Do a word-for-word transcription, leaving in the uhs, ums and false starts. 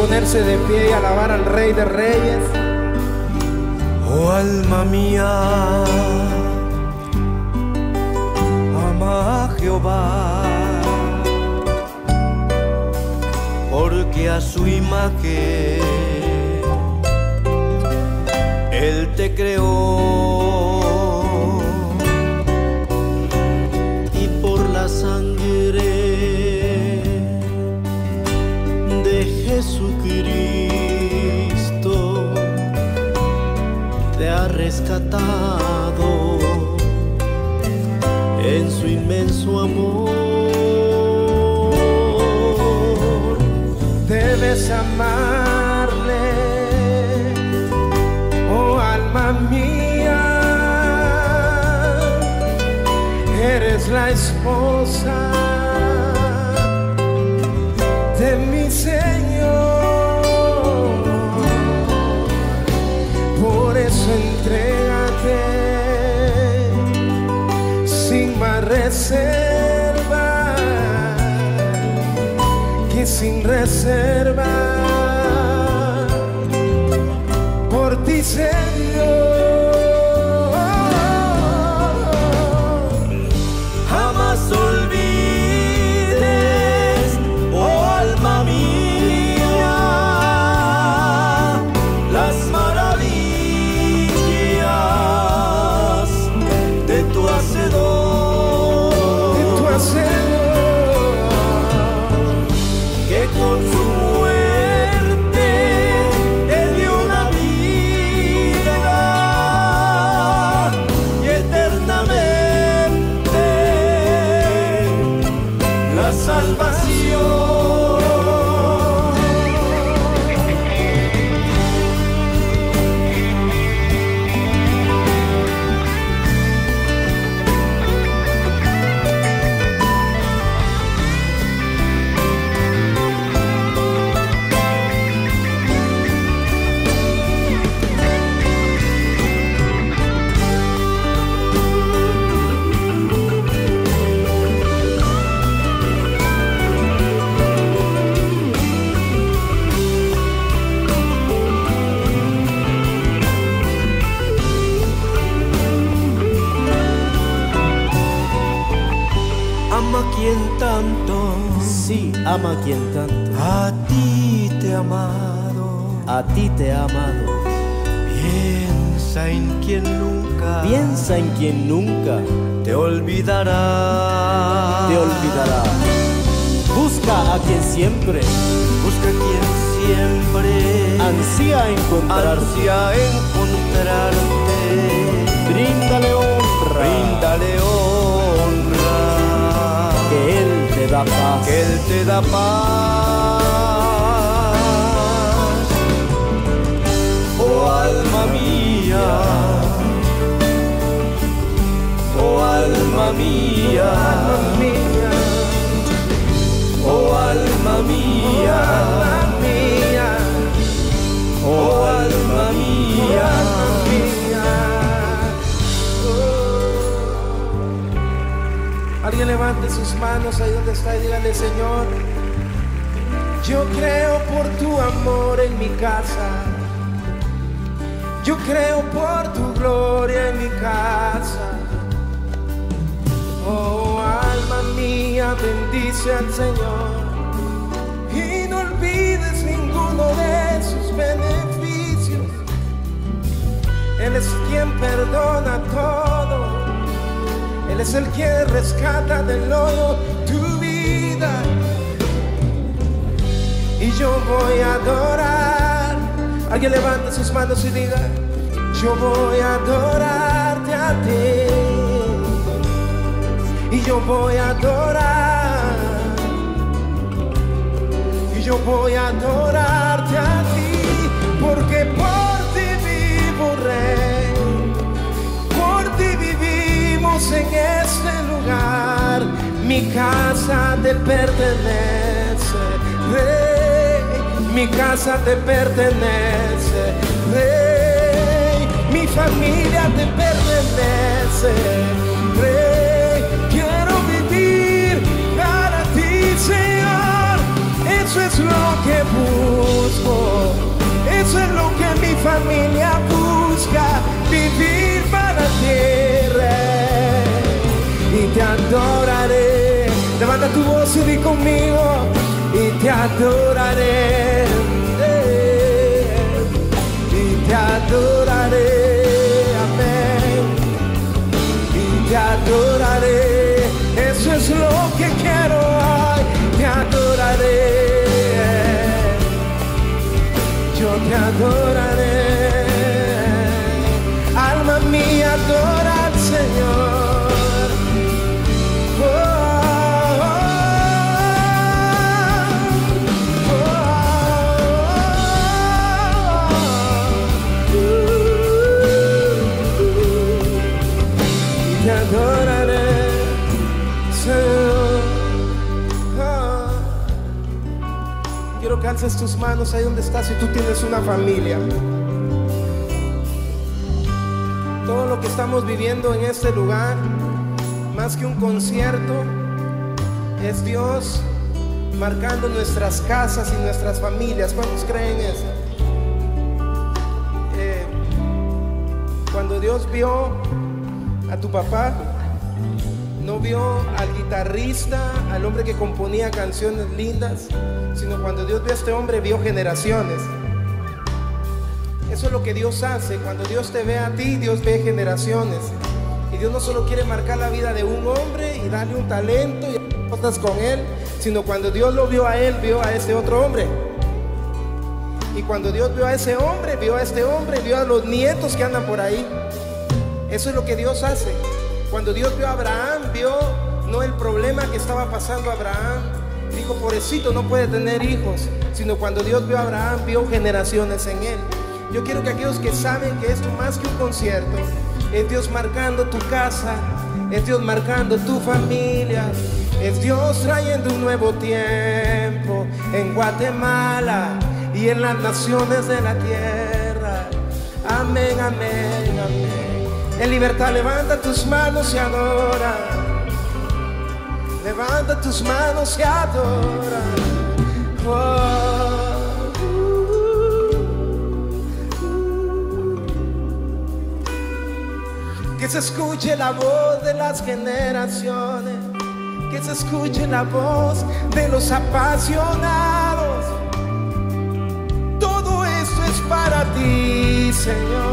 ponerse de pie y alabar al Rey de Reyes. Oh alma mía, ama a Jehová, porque a su imagen Él te creó, y por la sangre de Jesucristo te ha rescatado en su inmenso amor. Debes amarle, oh alma mía, eres la esposa de mi Señor, por eso entrégate sin más reserva, que sin reserva por ti Señor. Jamás olvides, oh alma mía, las maravillas de tu Hacedor, De tu Hacedor, que con su muerte te dio una vida y eternamente la salvación. Ama quien tanto, Sí, ama a quien tanto, a ti te ha amado. a ti te ha amado. Piensa en quien nunca Piensa en quien nunca te olvidará. te olvidará. Busca a quien siempre Busca quien siempre ansía encontrarte. ansía encontrarte. Bríndale honra, Bríndale honra, que Él te da paz. que Él te da paz. Oh alma mía, oh alma mía, alma mía, oh alma mía, alma mía, oh alma mía. alma mía. Oh. Alguien levante sus manos ahí donde está y dígale: Señor, yo creo por tu amor en mi casa, yo creo por tu gloria en mi casa. Oh alma mía, bendice al Señor y no olvides ninguno de sus beneficios. Él es quien perdona todo, Él es el que rescata del lodo tu vida. Y yo voy a adorar. Alguien levante sus manos y diga: yo voy a adorarte a ti. Y yo voy a adorar, y yo voy a adorarte a ti, porque por ti vivo, Rey, por ti vivimos en este lugar. Mi casa te pertenece, Rey, mi casa te pertenece, Rey, mi familia te pertenece, Rey. Quiero vivir para ti, Señor, eso es lo que busco. familia busca vivir para la tierra y te adoraré. Levanta tu voz y di conmigo, y te adoraré, y te adoraré, amén, y te adoraré. Eso es lo que quiero hoy, te adoraré. Yo te adoraré, alma mía, adora al Señor. Oh, oh, oh, oh, uh, y te adoraré, Señor. Oh. Quiero que alces tus manos ahí donde estás, si tú tienes una familia. Todo lo que estamos viviendo en este lugar, más que un concierto, es Dios marcando nuestras casas y nuestras familias. ¿Cuántos creen eso? Eh, cuando Dios vio a tu papá, no vio al guitarrista, al hombre que componía canciones lindas, sino cuando Dios vio a este hombre, vio generaciones. Eso es lo que Dios hace. Cuando Dios te ve a ti, Dios ve generaciones. Y Dios no solo quiere marcar la vida de un hombre y darle un talento y hacer cosas con él, sino cuando Dios lo vio a él, vio a ese otro hombre. Y cuando Dios vio a ese hombre, vio a este hombre, vio a los nietos que andan por ahí. Eso es lo que Dios hace. Cuando Dios vio a Abraham, vio no el problema que estaba pasando a Abraham, dijo, pobrecito, no puede tener hijos, sino cuando Dios vio a Abraham, vio generaciones en él. Yo quiero que aquellos que saben que esto más que un concierto, es Dios marcando tu casa, es Dios marcando tu familia, es Dios trayendo un nuevo tiempo en Guatemala y en las naciones de la tierra. Amén, amén, amén. En libertad, levanta tus manos y adora. Levanta tus manos y adora. Oh. Que se escuche la voz de las generaciones, que se escuche la voz de los apasionados. Todo esto es para ti, Señor.